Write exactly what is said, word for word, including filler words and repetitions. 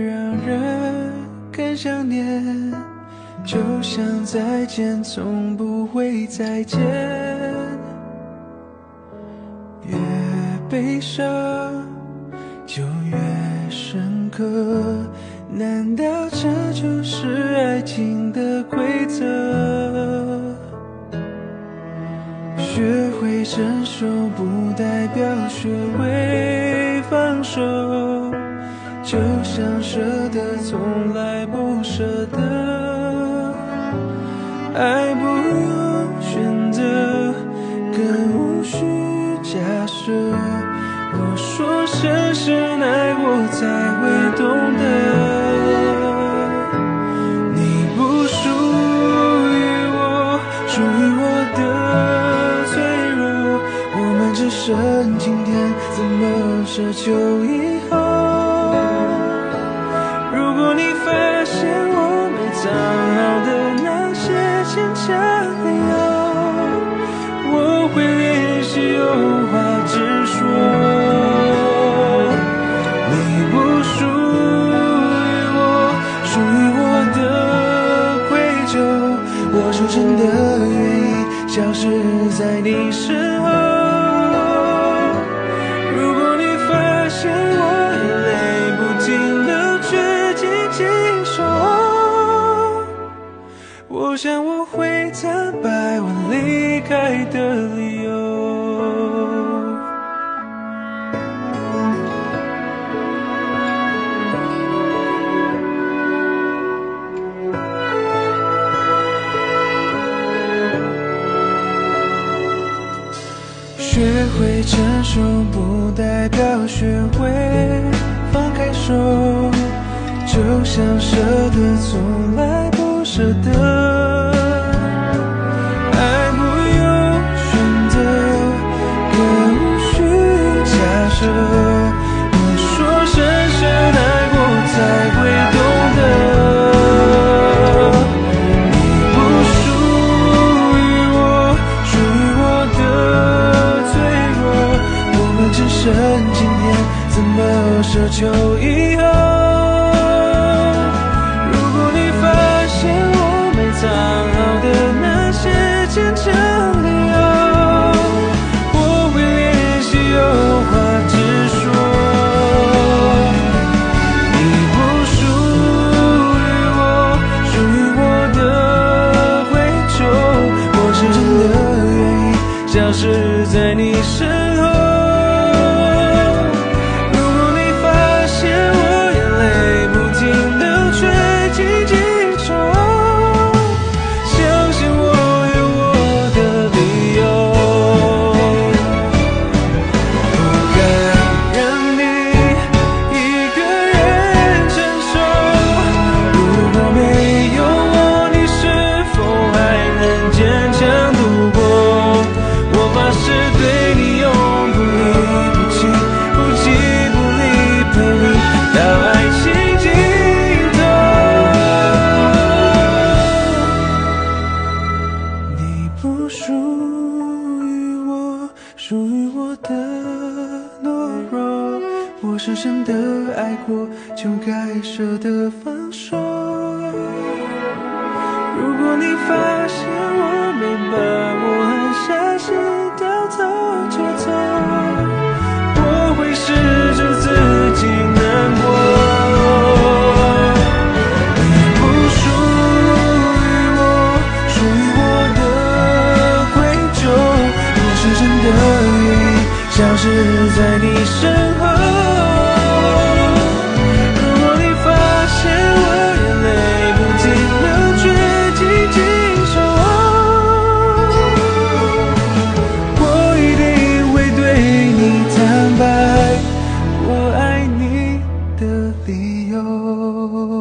让人更想念，就像再见从不会再见。越悲伤就越深刻，难道这就是爱情的规则？学会承受不代表学会放手，就像舍得从来不舍得。爱不用选择，更无需假设。我说深深爱过才会懂得，你不属于我，属于我的脆弱。我们只剩今天，怎么奢求以后？如果你发现我没藏好的那些坚强理由，我会练习有话直说。你不属于我，属于我的愧疚，我是真的愿意消失在你身后。如果你发现我眼泪不停流，却紧紧守候，我想我会坦白我离开的理由。学会承受不代表学会放开手，就像舍得从来不舍得。爱不用选择，更无需假设。我说深深爱过才会懂得，你不属于我，属于我的脆弱。我们只剩今天，怎么奢求以后？如果你发现我没藏好的那些坚强理由，我会练习有话直说。你不属于我，属于我的愧疚，我是真的愿意消失在你身后。如果你发现我眼泪不停流，却紧紧守候，相信我有我的理由。不该让你一个人承受，如果没有我，你是否还能坚强度过？我发誓对你永不离不弃，不弃不离，陪你到爱情尽头。你不属于我，属于我的懦弱。我深深的爱过，就该舍得放手。如果你发现我没把握狠下心掉头就走，我会试着自己难过。你不属于我，属于我的愧疚，我是真的愿意消失在你身后。如果你发现我眼泪不停流，却紧紧守候，我一定会对你坦白我爱你的理由。